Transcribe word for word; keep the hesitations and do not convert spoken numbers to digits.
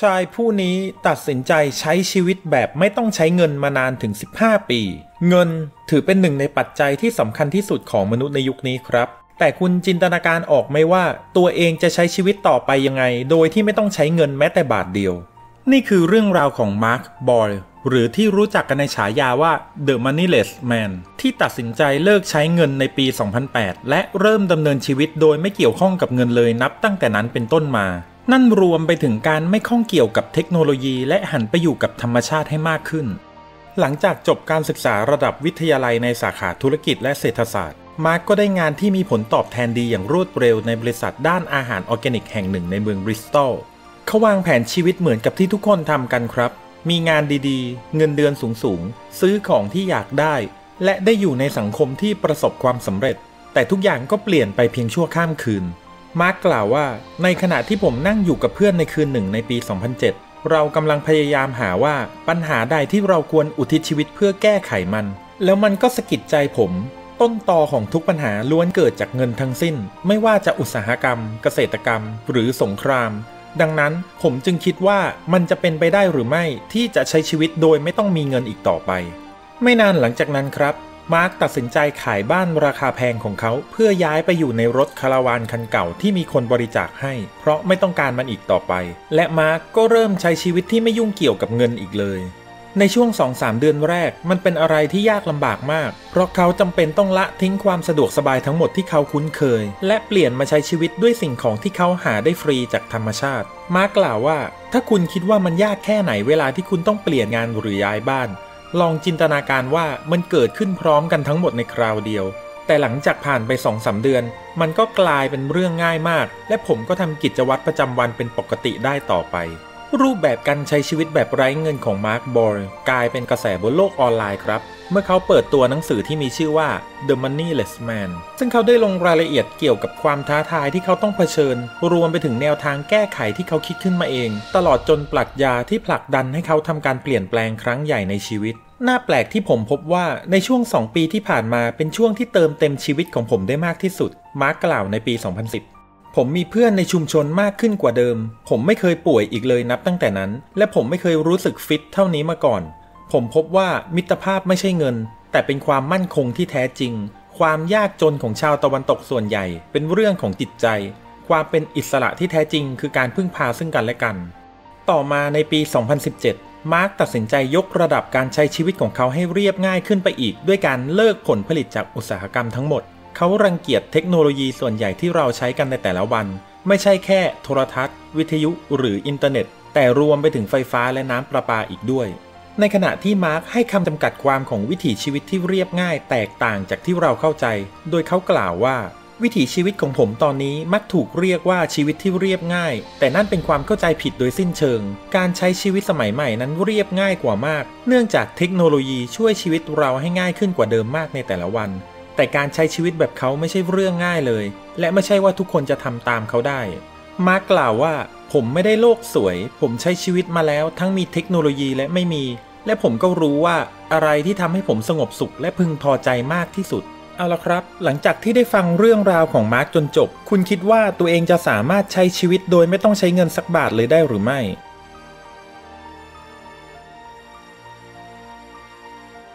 ชายผู้นี้ตัดสินใจใช้ชีวิตแบบไม่ต้องใช้เงินมานานถึงสิบห้าปีเงินถือเป็นหนึ่งในปัจจัยที่สำคัญที่สุดของมนุษย์ในยุคนี้ครับแต่คุณจินตนาการออกไหมว่าตัวเองจะใช้ชีวิตต่อไปยังไงโดยที่ไม่ต้องใช้เงินแม้แต่บาทเดียวนี่คือเรื่องราวของมาร์ค บอยล์หรือที่รู้จักกันในฉายาว่า The Moneyless Man ที่ตัดสินใจเลิกใช้เงินในปี สองพันแปด และเริ่มดำเนินชีวิตโดยไม่เกี่ยวข้องกับเงินเลยนับตั้งแต่นั้นเป็นต้นมานั่นรวมไปถึงการไม่ข้องเกี่ยวกับเทคโนโลยีและหันไปอยู่กับธรรมชาติให้มากขึ้นหลังจากจบการศึกษาระดับวิทยาลัยในสาขาธุรกิจและเศรษฐศาสตร์มาร์กก็ได้งานที่มีผลตอบแทนดีอย่างรวดเร็วในบริษัทด้านอาหารออร์แกนิกแห่งหนึ่งในเมืองบริสตอลเขาวางแผนชีวิตเหมือนกับที่ทุกคนทำกันครับมีงานดีๆเงินเดือนสูงๆซื้อของที่อยากได้และได้อยู่ในสังคมที่ประสบความสำเร็จแต่ทุกอย่างก็เปลี่ยนไปเพียงชั่วข้ามคืนมาร์กกล่าวว่าในขณะที่ผมนั่งอยู่กับเพื่อนในคืนหนึ่งในปี สองพันเจ็ด เรากำลังพยายามหาว่าปัญหาใดที่เราควรอุทิศชีวิตเพื่อแก้ไขมันแล้วมันก็สะกิดใจผมต้นตอของทุกปัญหาล้วนเกิดจากเงินทั้งสิ้นไม่ว่าจะอุตสาหกรรมเกษตรกรรมหรือสงครามดังนั้นผมจึงคิดว่ามันจะเป็นไปได้หรือไม่ที่จะใช้ชีวิตโดยไม่ต้องมีเงินอีกต่อไปไม่นานหลังจากนั้นครับมาร์คตัดสินใจขายบ้านราคาแพงของเขาเพื่อย้ายไปอยู่ในรถคาราวานคันเก่าที่มีคนบริจาคให้เพราะไม่ต้องการมันอีกต่อไปและมาร์คก็เริ่มใช้ชีวิตที่ไม่ยุ่งเกี่ยวกับเงินอีกเลยในช่วง สองถึงสาม เดือนแรกมันเป็นอะไรที่ยากลำบากมากเพราะเขาจำเป็นต้องละทิ้งความสะดวกสบายทั้งหมดที่เขาคุ้นเคยและเปลี่ยนมาใช้ชีวิตด้วยสิ่งของที่เขาหาได้ฟรีจากธรรมชาติมาร์คกล่าวว่าถ้าคุณคิดว่ามันยากแค่ไหนเวลาที่คุณต้องเปลี่ยนงานหรือย้ายบ้านลองจินตนาการว่ามันเกิดขึ้นพร้อมกันทั้งหมดในคราวเดียวแต่หลังจากผ่านไป สองถึงสาม เดือนมันก็กลายเป็นเรื่องง่ายมากและผมก็ทำกิจวัตรประจำวันเป็นปกติได้ต่อไปรูปแบบการใช้ชีวิตแบบไร้เงินของมาร์ค บอยล์กลายเป็นกระแสบนโลกออนไลน์ครับเมื่อเขาเปิดตัวหนังสือที่มีชื่อว่า The Moneyless Man ซึ่งเขาได้ลงรายละเอียดเกี่ยวกับความท้าทายที่เขาต้องเผชิญรวมไปถึงแนวทางแก้ไขที่เขาคิดขึ้นมาเองตลอดจนปรัชญาที่ผลักดันให้เขาทำการเปลี่ยนแปลงครั้งใหญ่ในชีวิตน่าแปลกที่ผมพบว่าในช่วงสองปีที่ผ่านมาเป็นช่วงที่เติมเต็มชีวิตของผมได้มากที่สุดมาร์คกล่าวในปี สองพันสิบผมมีเพื่อนในชุมชนมากขึ้นกว่าเดิมผมไม่เคยป่วยอีกเลยนับตั้งแต่นั้นและผมไม่เคยรู้สึกฟิตเท่านี้มาก่อนผมพบว่ามิตรภาพไม่ใช่เงินแต่เป็นความมั่นคงที่แท้จริงความยากจนของชาวตะวันตกส่วนใหญ่เป็นเรื่องของจิตใจความเป็นอิสระที่แท้จริงคือการพึ่งพาซึ่งกันและกันต่อมาในปี สองพันสิบเจ็ด มาร์คตัดสินใจยกระดับการใช้ชีวิตของเขาให้เรียบง่ายขึ้นไปอีกด้วยการเลิกผลผลิตจากอุตสาหกรรมทั้งหมดเขารังเกียจเทคโนโลยีส่วนใหญ่ที่เราใช้กันในแต่ละวันไม่ใช่แค่โทรทัศน์วิทยุหรืออินเทอร์เน็ตแต่รวมไปถึงไฟฟ้าและน้ำประปาอีกด้วยในขณะที่มาร์คให้คำจำกัดความของวิถีชีวิตที่เรียบง่ายแตกต่างจากที่เราเข้าใจโดยเขากล่าวว่าวิถีชีวิตของผมตอนนี้มักถูกเรียกว่าชีวิตที่เรียบง่ายแต่นั่นเป็นความเข้าใจผิดโดยสิ้นเชิงการใช้ชีวิตสมัยใหม่นั้นเรียบง่ายกว่ามากเนื่องจากเทคโนโลยีช่วยชีวิตเราให้ง่ายขึ้นกว่าเดิมมากในแต่ละวันแต่การใช้ชีวิตแบบเขาไม่ใช่เรื่องง่ายเลยและไม่ใช่ว่าทุกคนจะทำตามเขาได้มาร์คกล่าวว่าผมไม่ได้โลกสวยผมใช้ชีวิตมาแล้วทั้งมีเทคโนโลยีและไม่มีและผมก็รู้ว่าอะไรที่ทำให้ผมสงบสุขและพึงพอใจมากที่สุดเอาละครับหลังจากที่ได้ฟังเรื่องราวของมาร์คจนจบคุณคิดว่าตัวเองจะสามารถใช้ชีวิตโดยไม่ต้องใช้เงินสักบาทเลยได้หรือไม่